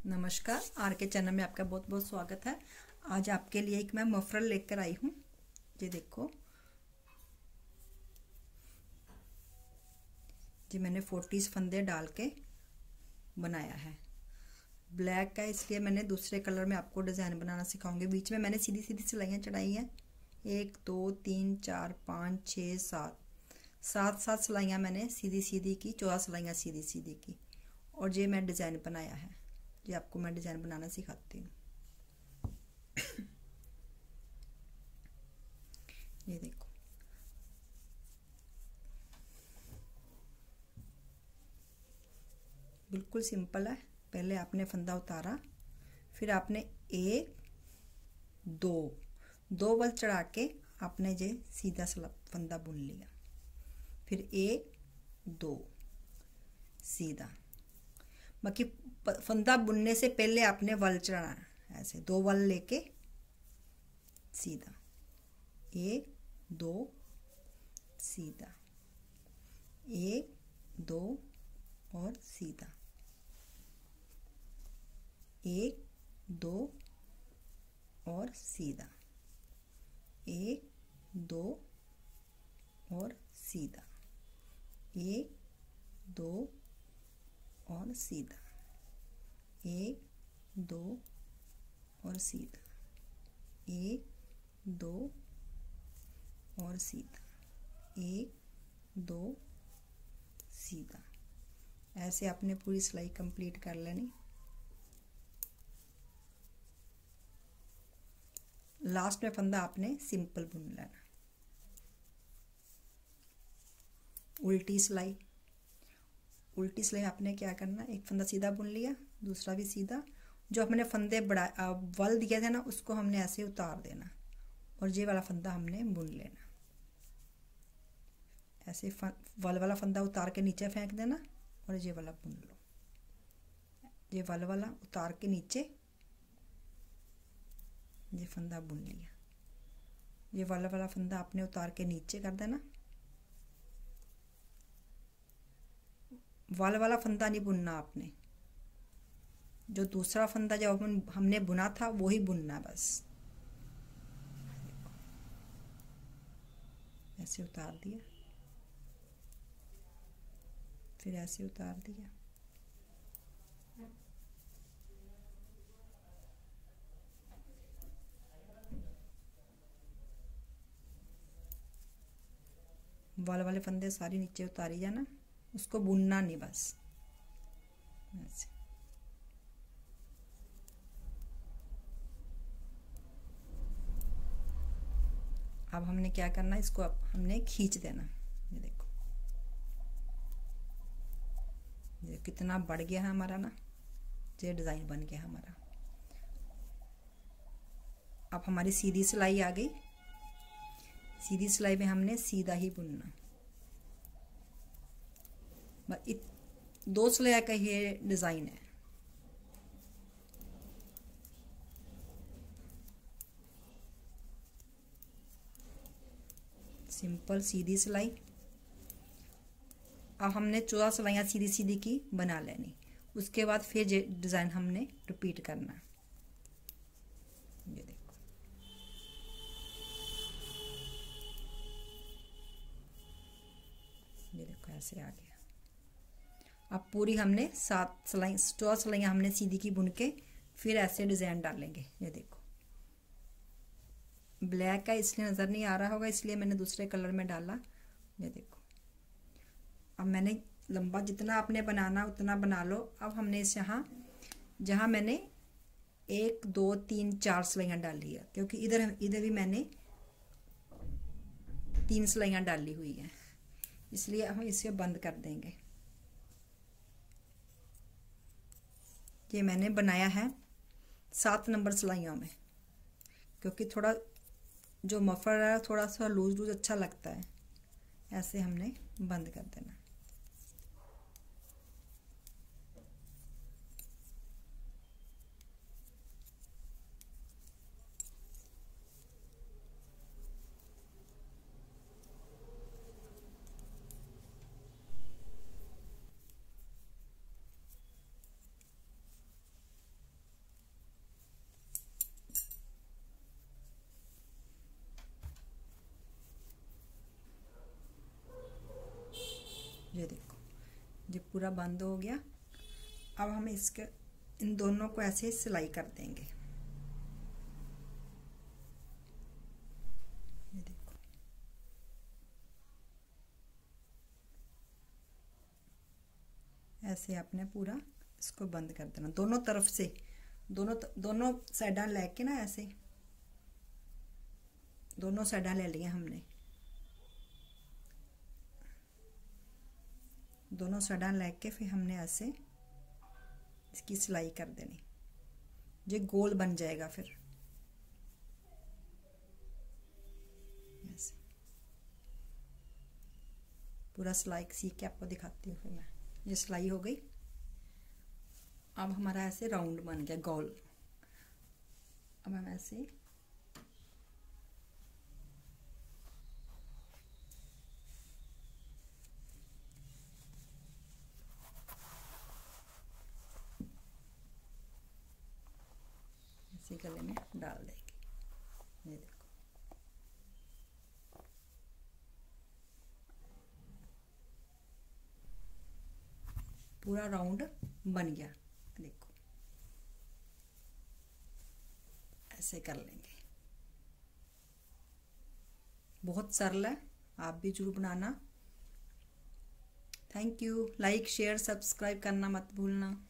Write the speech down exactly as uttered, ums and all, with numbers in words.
नमस्कार, आर के चैनल में आपका बहुत बहुत स्वागत है। आज आपके लिए एक मैं मफरल लेकर आई हूँ। ये देखो, जी मैंने फोर्टीज फंदे डाल के बनाया है। ब्लैक का इसलिए मैंने दूसरे कलर में आपको डिज़ाइन बनाना सिखाऊंगी। बीच में मैंने सीधी सीधी सिलाइयाँ चढ़ाई हैं। एक दो तीन चार पाँच छः सात सात सात सिलाइयाँ मैंने सीधी सीधी की, चौदह सिलाइयाँ सीधी सीधी की, और ये मैं डिज़ाइन बनाया है। ये आपको मैं डिज़ाइन बनाना सिखाती हूँ। ये देखो, बिल्कुल सिंपल है। पहले आपने फंदा उतारा, फिर आपने एक दो दो बल चढ़ा के आपने ये सीधा सला फंदा बुन लिया। फिर एक दो सीधा। बाकी फंदा बुनने से पहले आपने वल चढ़ाना है, ऐसे दो वल लेके सीधा, एक दो सीधा, एक दो और सीधा, एक दो और सीधा, एक दो और सीधा, एक दो और सीधा, एक दो और सीधा, एक दो और सीधा, एक दो सीधा। ऐसे आपने पूरी सिलाई कंप्लीट कर लेनी। लास्ट में फंदा आपने सिंपल बुन लेना। उल्टी सिलाई, उल्टी सिलाई आपने क्या करना, एक फंदा सीधा बुन लिया, दूसरा भी सीधा। जो हमने फंदे बढ़ा वल दिया था ना, उसको हमने ऐसे उतार देना, और ये वाला फंदा हमने बुन लेना। ऐसे वल वाला फंदा उतार के नीचे फेंक देना, और ये वाला बुन लो। ये वल वाला उतार के नीचे ये फंदा बुन लिया। ये वल वाला फंदा आपने उतार के नीचे कर देना। वल वाला फंदा नहीं बुनना आपने, जो दूसरा फंदा जब हमने बुना था वही बुनना बस। ऐसे उतार दिया, फिर ऐसे उतार दिया, वल वाले फंदे सारी नीचे उतारी जाना, उसको बुनना नहीं बस ऐसे। अब हमने क्या करना, इसको अब हमने खींच देना। ये देखो, ये कितना बढ़ गया है हमारा ना, ये डिज़ाइन बन गया हमारा। अब हमारी सीधी सिलाई आ गई। सीधी सिलाई में हमने सीधा ही बुनना। दो सिलाई का ये डिज़ाइन है। सिंपल सीधी सिलाई। अब हमने चौदह सिलाइयाँ सीधी सीधी की बना लेनी। उसके बाद फिर ये डिज़ाइन हमने रिपीट करना। ये देखो, ये देखो ऐसे आ गया। अब पूरी हमने सात सिलाई चौदह सिलाइयाँ हमने सीधी की बुन के फिर ऐसे डिज़ाइन डालेंगे। ये देखो, ब्लैक का इसलिए नज़र नहीं आ रहा होगा, इसलिए मैंने दूसरे कलर में डाला। ये देखो, अब मैंने लंबा जितना आपने बनाना उतना बना लो। अब हमने इस यहाँ जहाँ मैंने एक दो तीन चार सिलाइयाँ डाली है, क्योंकि इधर इधर भी मैंने तीन सिलाइयाँ डाली हुई हैं, इसलिए हम इसे बंद कर देंगे। ये मैंने बनाया है सात नंबर सिलाइयों में, क्योंकि थोड़ा जो मफलर है थोड़ा सा लूज लूज अच्छा लगता है। ऐसे हमने बंद कर देना। ये पूरा बंद हो गया। अब हम इसके इन दोनों को ऐसे सिलाई कर देंगे। ये देखो, ऐसे आपने पूरा इसको बंद कर देना दोनों तरफ से, दोनों दोनों साइडा लेके ना, ऐसे दोनों साइडा ले लिया हमने, दोनों साइडा लेके फिर हमने ऐसे इसकी सिलाई कर देनी। ये गोल बन जाएगा। फिर ऐसे पूरा सिलाई सीख के आपको दिखाती हूँ। फिर मैं, ये सिलाई हो गई। अब हमारा ऐसे राउंड बन गया, गोल। अब हम ऐसे ऐसे गले में डाल देंगे। ये देखो, पूरा राउंड बन गया। देखो, ऐसे कर लेंगे। बहुत सरल है, आप भी जरूर बनाना। Thank you. Like share subscribe करना मत भूलना।